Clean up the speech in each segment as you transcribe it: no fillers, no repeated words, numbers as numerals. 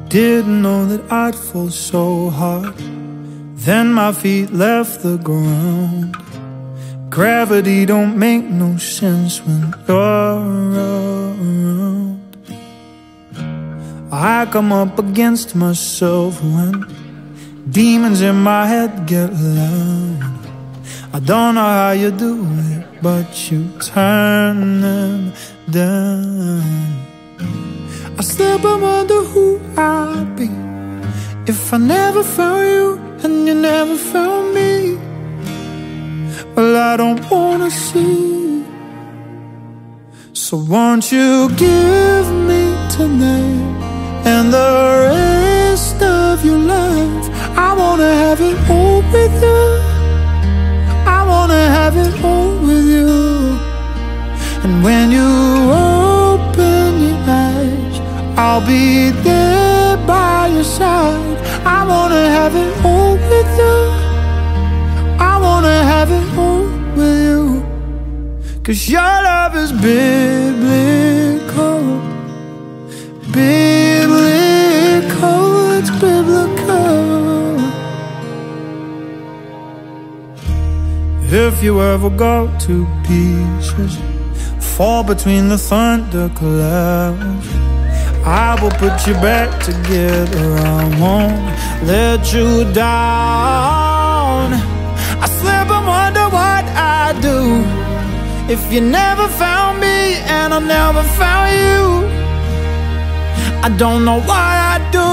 Didn't know that I'd fall so hard. Then my feet left the ground. Gravity don't make no sense when you're around. I come up against myself when demons in my head get loud. I don't know how you do it, but you turn them down. I still wonder who I'd be if I never found you and you never found me. Well, I don't wanna see. So won't you give me tonight and the rest of your life? I wanna have it all with you. I wanna have it all with you. And when you open your eyes, I'll be there by your side. I wanna have it all with you. I wanna have it all with you. 'Cause your love is biblical. Biblical, it's biblical. If you ever go to pieces, fall between the thunderclouds, I will put you back together. I won't let you down. I slip and wonder what I'd do if you never found me and I never found you. I don't know what I'd do.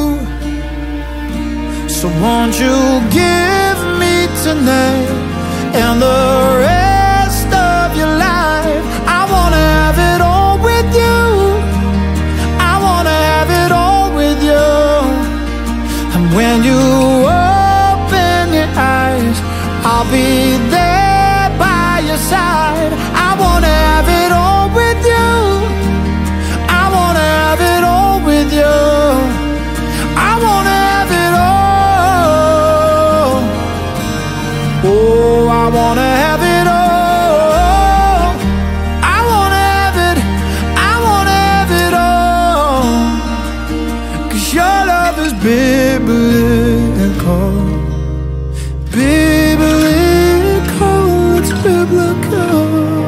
So won't you give me tonight and the rest of your life? I wanna have it all with you. I wanna have it all with you. And when you open your eyes, I'll be there by your side. I wanna have it all with you. I wanna have it all with you. I wanna have it all. Oh, I wanna have it all. I wanna have it, I wanna have it all. 'Cause your love is biblical. Biblical, it's biblical.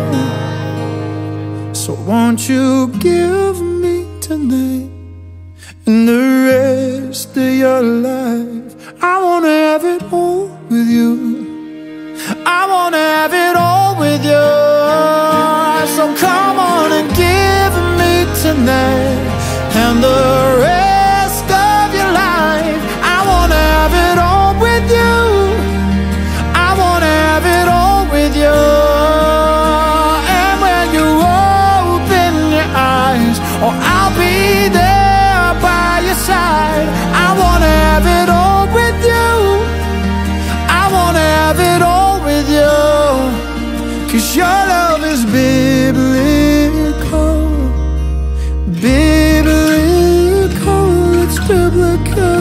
So won't you give me tonight and the rest of your life? I wanna have it all with you. I wanna have it all with you. So come on and give me tonight and the rest of your life. I wanna have it all with you. I wanna have it all with you. And when you open your eyes, oh, I'll be there by your side. I wanna have it all with you. I wanna have it all with you. 'Cause your love is biblical. Biblical, it's biblical.